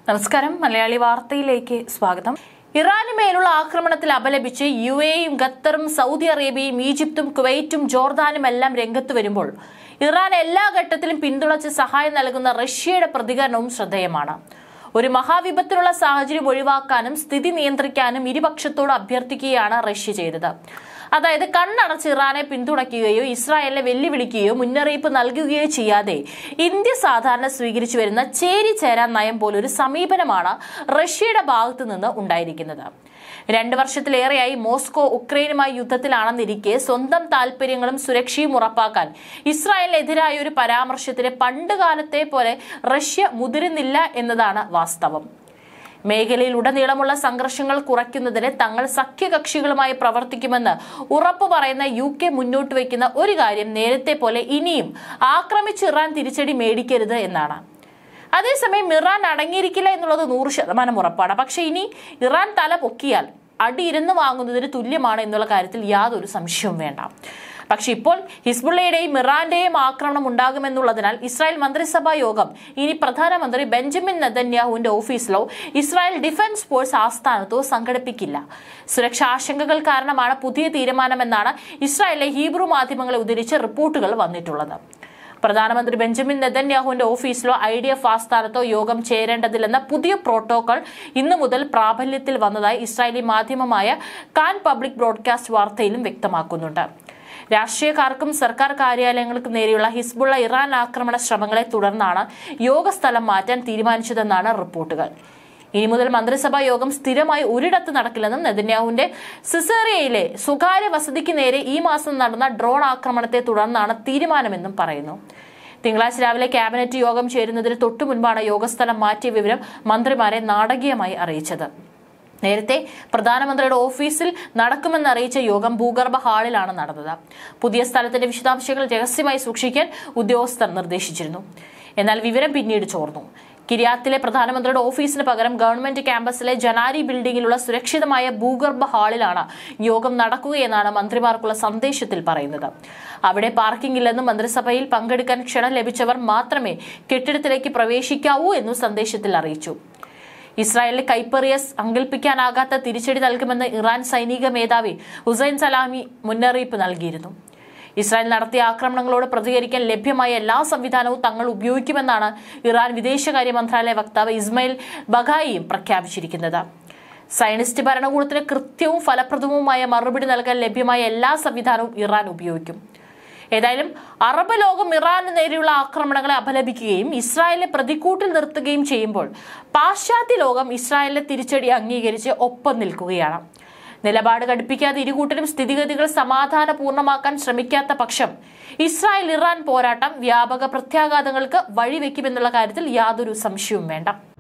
നമസ്കാരം. മലയാളി വാർത്തയിലേക്ക് സ്വാഗതം. ഇറാന് മേലുള്ള ആക്രമണത്തിൽ അപലപിച്ച് യുഎഇയും ഖത്തറും സൗദി അറേബ്യയും ഈജിപ്തും കുവൈറ്റും ജോർദാനും എല്ലാം രംഗത്ത് വരുമ്പോൾ ഇറാൻ എല്ലാ ഘട്ടത്തിലും പിന്തുണച്ച് സഹായം നൽകുന്ന റഷ്യയുടെ പ്രതികരണവും ശ്രദ്ധേയമാണ്. ഒരു മഹാവിപത്തിനുള്ള സാഹചര്യം ഒഴിവാക്കാനും സ്ഥിതി നിയന്ത്രിക്കാനും ഇരുപക്ഷത്തോട് അഭ്യർത്ഥിക്കുകയാണ് റഷ്യ ചെയ്തത്. അതായത് കണ്ണടച്ച് ഇറാനെ പിന്തുണയ്ക്കുകയോ ഇസ്രായേലിനെ വെല്ലുവിളിക്കുകയോ മുന്നറിയിപ്പ് നൽകുകയോ ചെയ്യാതെ ഇന്ത്യ സാധാരണ സ്വീകരിച്ചു വരുന്ന ചേരിചേരാൻ നയം പോലൊരു സമീപനമാണ് റഷ്യയുടെ ഭാഗത്തു നിന്ന് ഉണ്ടായിരിക്കുന്നത്. 2 വർഷത്തിലേറെയായി മോസ്കോ ഉക്രൈനുമായി യുദ്ധത്തിലാണെന്നിരിക്കെ സ്വന്തം താൽപര്യങ്ങളും സുരക്ഷയും ഉറപ്പാക്കാൻ ഇസ്രായേലിനെതിരായ ഒരു പരാമർശത്തിന് പണ്ടുകാലത്തെ പോലെ റഷ്യ മുതിരുന്നില്ല എന്നതാണ് വാസ്തവം. മേഖലയിൽ ഉടനീളമുള്ള സംഘർഷങ്ങൾ കുറയ്ക്കുന്നതിന് തങ്ങൾ സഖ്യകക്ഷികളുമായി പ്രവർത്തിക്കുമെന്ന് ഉറപ്പു പറയുന്ന UK മുന്നോട്ട് വയ്ക്കുന്ന ഒരു കാര്യം നേരത്തെ പോലെ ഇനിയും ആക്രമിച്ച് ഇറാൻ തിരിച്ചടി മേടിക്കരുത് എന്നാണ്. അതേസമയം ഇറാൻ അടങ്ങിയിരിക്കില്ല എന്നുള്ളത് 100% ഉറപ്പാണ്. പക്ഷെ ഇനി ഇറാൻ തല പൊക്കിയാൽ അടി ഇരുന്ന് വാങ്ങുന്നതിന് തുല്യമാണ് എന്നുള്ള കാര്യത്തിൽ യാതൊരു സംശയവും വേണ്ട. പക്ഷെ ഇപ്പോൾ ഹിസ്ബുള്ളയുടെയും ഇറാന്റെയും ആക്രമണം ഉണ്ടാകുമെന്നുള്ളതിനാൽ ഇസ്രായേൽ മന്ത്രിസഭാ യോഗം ഇനി പ്രധാനമന്ത്രി ബെഞ്ചമിൻ നെതന്യാഹുവിന്റെ ഓഫീസിലോ ഇസ്രായേൽ ഡിഫൻസ് ഫോഴ്സ് ആസ്ഥാനത്തോ സംഘടിപ്പിക്കില്ല. സുരക്ഷാ ആശങ്കകൾ കാരണമാണ് പുതിയ തീരുമാനമെന്നാണ് ഇസ്രായേലിലെ ഹീബ്രു മാധ്യമങ്ങളെ ഉദ്ധരിച്ച് റിപ്പോർട്ടുകൾ വന്നിട്ടുള്ളത്. പ്രധാനമന്ത്രി ബെഞ്ചമിൻ നെതന്യാഹുവിന്റെ ഓഫീസിലോ IDF ആസ്ഥാനത്തോ യോഗം ചേരേണ്ടതില്ലെന്ന പുതിയ പ്രോട്ടോകോൾ ഇന്നു മുതൽ പ്രാബല്യത്തിൽ വന്നതായി ഇസ്രായേലി മാധ്യമമായ കാൻ പബ്ലിക് ബ്രോഡ്കാസ്റ്റ് വാർത്തയിലും വ്യക്തമാക്കുന്നുണ്ട്. രാഷ്ട്രീയക്കാർക്കും സർക്കാർ കാര്യാലയങ്ങൾക്കും നേരെയുള്ള ഹിസ്ബുള്ള ഇറാൻ ആക്രമണ ശ്രമങ്ങളെ തുടർന്നാണ് യോഗസ്ഥലം മാറ്റാൻ തീരുമാനിച്ചതെന്നാണ് റിപ്പോർട്ടുകൾ. ഇനി മുതൽ മന്ത്രിസഭാ യോഗം സ്ഥിരമായി ഒരിടത്ത് നടക്കില്ലെന്നും നെതന്യാഹുവിന്റെ സിസേറിയയിലെ സ്വകാര്യ വസതിക്ക് നേരെ ഈ മാസം നടന്ന ഡ്രോൺ ആക്രമണത്തെ തുടർന്നാണ് തീരുമാനമെന്നും പറയുന്നു. തിങ്കളാഴ്ച രാവിലെ ക്യാബിനറ്റ് യോഗം ചേരുന്നതിന് തൊട്ടു മുൻപാണ് യോഗസ്ഥലം മാറ്റിയ വിവരം മന്ത്രിമാരെ നാടകീയമായി അറിയിച്ചത്. നേരത്തെ പ്രധാനമന്ത്രിയുടെ ഓഫീസിൽ നടക്കുമെന്ന് അറിയിച്ച യോഗം ഭൂഗർഭ ഹാളിലാണ് നടന്നത്. പുതിയ സ്ഥലത്തിന്റെ വിശദാംശങ്ങൾ രഹസ്യമായി സൂക്ഷിക്കാൻ ഉദ്യോഗസ്ഥർ നിർദ്ദേശിച്ചിരുന്നു. എന്നാൽ വിവരം പിന്നീട് ചോർന്നു. കിര്യാത്തിലെ പ്രധാനമന്ത്രിയുടെ ഓഫീസിന് പകരം ഗവൺമെന്റ് ക്യാമ്പസിലെ ജനാരി ബിൽഡിംഗിലുള്ള സുരക്ഷിതമായ ഭൂഗർഭ ഹാളിലാണ് യോഗം നടക്കുകയെന്നാണ് മന്ത്രിമാർക്കുള്ള സന്ദേശത്തിൽ പറയുന്നത്. അവിടെ പാർക്കിംഗ് ഇല്ലെന്നും മന്ത്രിസഭയിൽ പങ്കെടുക്കാൻ ക്ഷണം ലഭിച്ചവർ മാത്രമേ കെട്ടിടത്തിലേക്ക് പ്രവേശിക്കാവൂ എന്നും സന്ദേശത്തിൽ അറിയിച്ചു. ഇസ്രായേലിലെ കൈപ്പറിയ സങ്കല്പിക്കാനാകാത്ത തിരിച്ചടി നൽകുമെന്ന് ഇറാൻ സൈനിക മേധാവി ഹുസൈൻ സലാമി മുന്നറിയിപ്പ് നൽകിയിരുന്നു. ഇസ്രായേൽ നടത്തിയ ആക്രമണങ്ങളോട് പ്രതികരിക്കാൻ ലഭ്യമായ എല്ലാ സംവിധാനവും തങ്ങൾ ഉപയോഗിക്കുമെന്നാണ് ഇറാൻ വിദേശകാര്യ മന്ത്രാലയ വക്താവ് ഇസ്മയിൽ ബഗായിയും പ്രഖ്യാപിച്ചിരിക്കുന്നത്. സയനിസ്റ്റ് ഭരണകൂടത്തിന് കൃത്യവും ഫലപ്രദവുമായ മറുപടി നൽകാൻ ലഭ്യമായ എല്ലാ സംവിധാനവും ഇറാൻ ഉപയോഗിക്കും. ഏതായാലും അറബ് ലോകം ഇറാന് നേരെയുള്ള ആക്രമണങ്ങളെ അപലപിക്കുകയും ഇസ്രായേലിനെ പ്രതിക്കൂട്ടിൽ നിർത്തുകയും ചെയ്യുമ്പോൾ പാശ്ചാത്യ ലോകം ഇസ്രായേലിനെ തിരിച്ചടി അംഗീകരിച്ച് ഒപ്പം നിൽക്കുകയാണ്. നിലപാട് കടുപ്പിക്കാതെ ഇരുകൂട്ടരും സ്ഥിതിഗതികൾ സമാധാനപൂർണ്ണമാക്കാൻ ശ്രമിക്കാത്ത പക്ഷം ഇസ്രായേൽ ഇറാൻ പോരാട്ടം വ്യാപക പ്രത്യാഘാതങ്ങൾക്ക് വഴിവെക്കുമെന്നുള്ള കാര്യത്തിൽ യാതൊരു സംശയവും വേണ്ട.